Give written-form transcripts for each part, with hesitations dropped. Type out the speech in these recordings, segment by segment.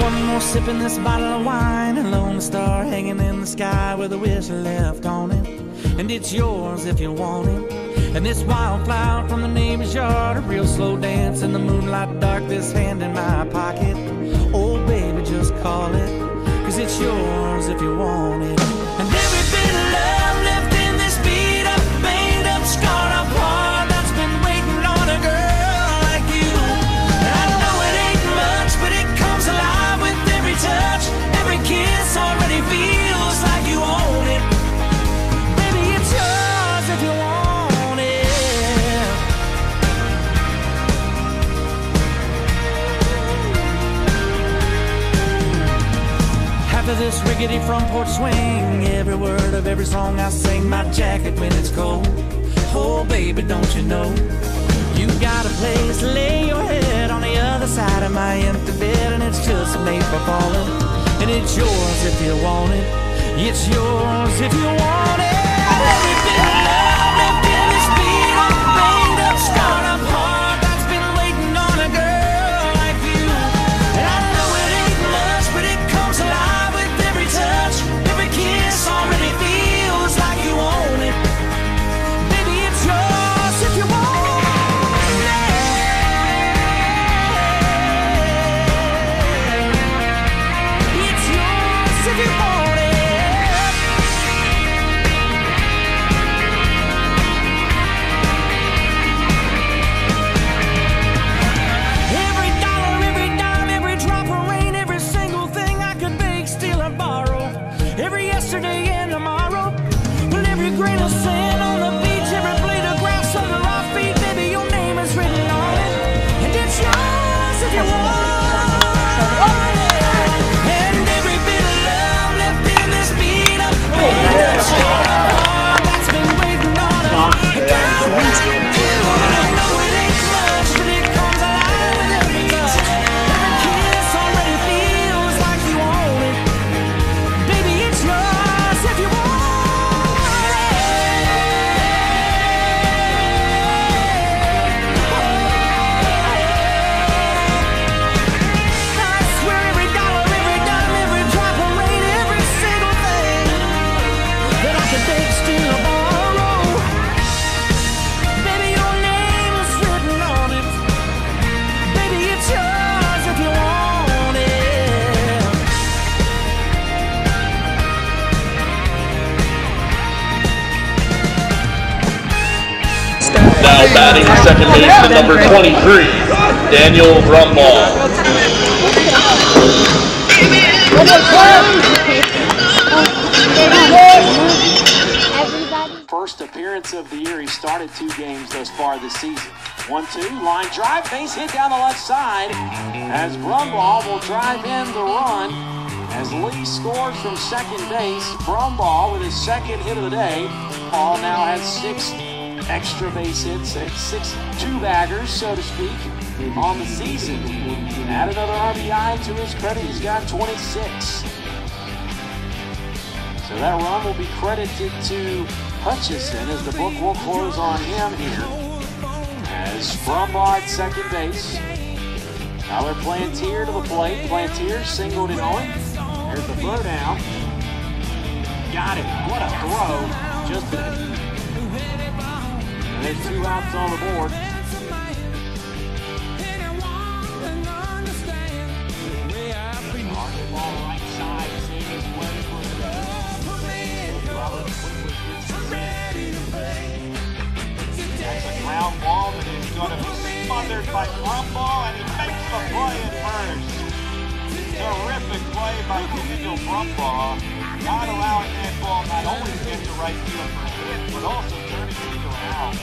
one more sip in this bottle of wine, and lonely star hanging in the sky with a whistle left on it. And it's yours if you want it. And this wildflower from the neighbor's yard, a real slow dance in the moonlight dark, this hand in my pocket. Oh baby, just call it, 'cause it's yours if you want it. And every bit of love left in this beat up, banged up, scarred up heart that's been waiting on a girl like you. And I know it ain't much, but it comes alive with every touch. Every kiss already feels like you own it. Baby, it's yours if you want it. After this rickety front porch swing, every word of every song I sing, my jacket when it's cold. Oh baby, don't you know, you got a place to lay your head on the other side of my empty bed, and it's just made for falling. And it's yours if you want it. It's yours if you want it. Every bit of love left in this beat up, banged up, scarred up heart that's been waiting on a girl like you. And I know it ain't much, but it comes alive with every touch. Every kiss already feels like you own it. Baby, it's yours if you want it. It's yours if you want it. Every dollar, every dime, every drop of rain, every single thing I could beg, steal or borrow, every yesterday and tomorrow. Well, every grain of sand on the beach, every blade of grass under our feet, baby, your name is written on it. And it's yours if you want it. And every bit of love left in this beat up, that's been waiting on a girl like you. And I know it ain't much, but it comes alive with every touch. Every kiss already feels like you own it. Baby, it's yours if you want it. I swear every dollar, every dime, every drop of rain, every single thing that I could beg, steal or borrow, baby, your name is written on it. Baby, it's yours if you want it. Now batting second baseman number 23, Daniel Brumbaugh. First appearance of the year. He started 2 games thus far this season. 1-2, line drive, base hit down the left side as Brumbaugh will drive in the run as Lee scores from second base. Brumbaugh with his second hit of the day. Paul now has 6 extra base hits, 6 two-baggers, so to speak, on the season. Add another RBI to his credit, he's got 26. So that run will be credited to Hutchison as the book will close on him here. As Brumbaugh at second base. Tyler Plantier to the plate. Plantier singled it on. There's the throw down. Got it. What a throw. Just a... There's 2 outs on the board. Ball right side. That's a ground ball that is going to be smothered by Brumbaugh, and he makes the play at first. Terrific play by Daniel Brumbaugh. Not allowing that ball not only to get to right field for a hit, but also turning it into an out.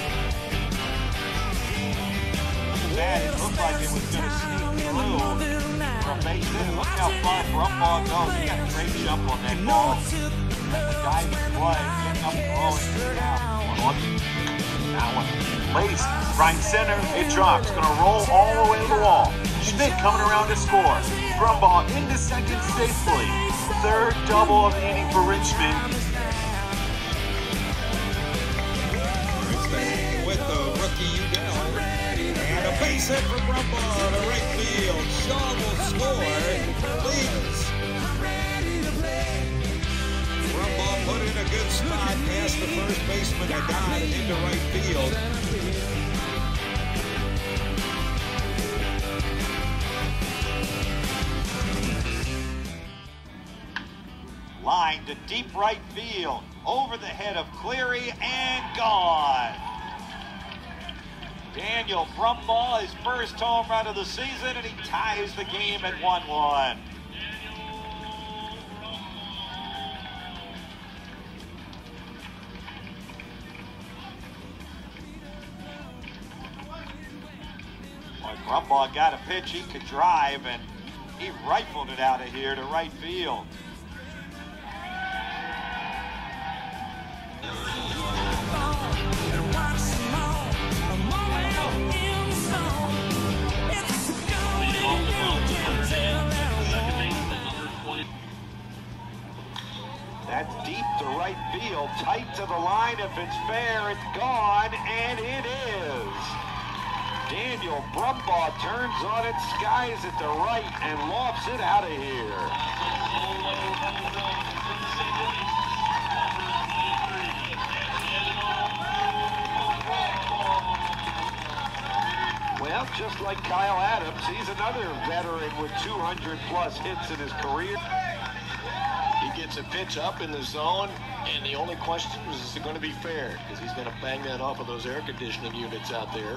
Look at that. It looked like it was going to sneak through for a base hit. Look how far Brumbaugh goes. He got a great jump on that ball. The diving play, getting up and rolling to the out. That one laced right center. It drops. Going to roll all the way to the wall. Schmidt coming around to score. Brumbaugh into second safely. 3rd double of the inning for Richmond. With the rookie Udell. And a base base hit for Brumbaugh to right field. Shaw will score. Leads. Brumbaugh put in a good spot past the first baseman and got into right field. Line to deep right field, over the head of Cleary and gone. Daniel Brumbaugh, his first home run of the season, and he ties the game at 1-1. Well, Brumbaugh got a pitch he could drive, and he rifled it out of here to right field. That's deep to right field, tight to the line. If it's fair, it's gone, and it is. Daniel Brumbaugh turns on it, skies it to right, and lofts it out of here. Well, just like Kyle Adams, he's another veteran with 200-plus hits in his career. He gets a pitch up in the zone, and the only question is it going to be fair? Because he's going to bang that off of those air conditioning units out there.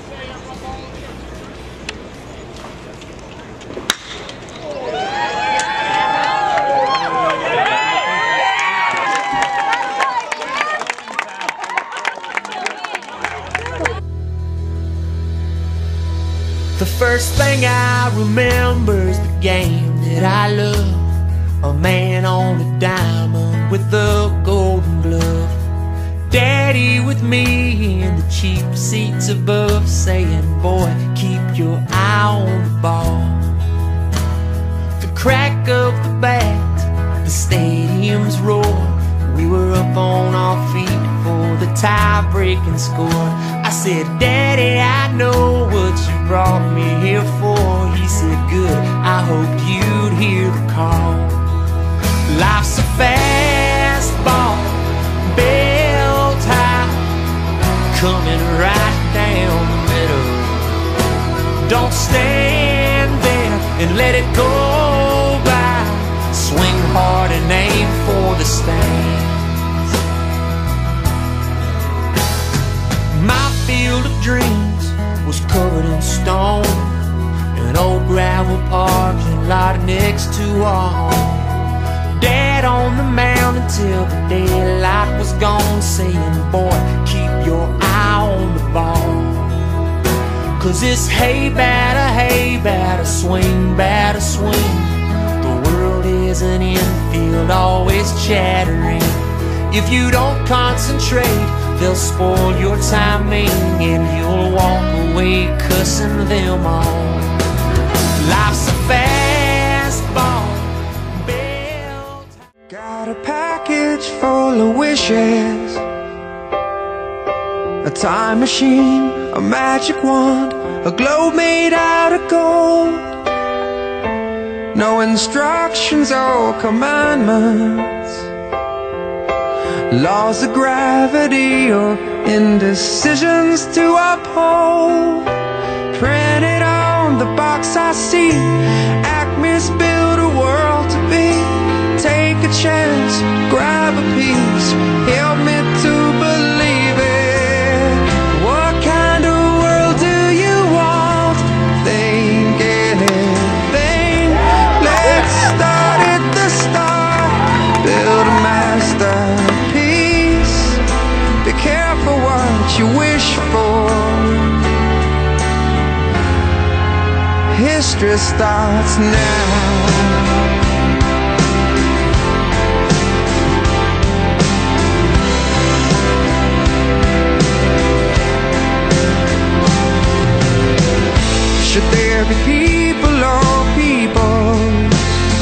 The first thing I remember is the game that I love. A man on a diamond with a golden glove. Daddy with me in the cheap seats above, saying, boy, keep your eye on the ball. The crack of the bat, the stadium's roar. We were up on our feet for the tie-breaking score. I said, Daddy, I know what you brought me here for. He said, good, I hoped you'd hear the call. Life's a fastball, belt high, coming right down the middle. Don't stand there and let it go by. Swing hard and aim for the stands. My field of dreams was covered in stone, an old gravel parking lot next to our home. Dad on the mound until the daylight was gone, saying, boy, keep your eye on the ball. Cause it's hey batter, swing batter, swing. The world is an infield, always chattering. If you don't concentrate, they'll spoil your timing, and you'll walk away cussing them all. Life's a fastball. Got a package full of wishes, a time machine, a magic wand, a globe made out of gold. No instructions or commandments, laws of gravity or indecisions to uphold. Printed on the box I see, Acme's built a world to be. Take a chance, grab a piece, help me to believe it. What kind of world do you want? Think anything. Let's start at the start, build a masterpiece. Be careful what you wish for. History starts now. Should there be people or peoples?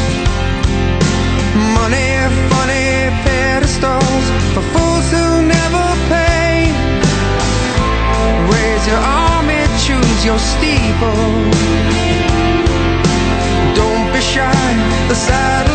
Money, funny pedestals for fools who never pay. Raise your army, choose your steeple. Don't be shy, the saddle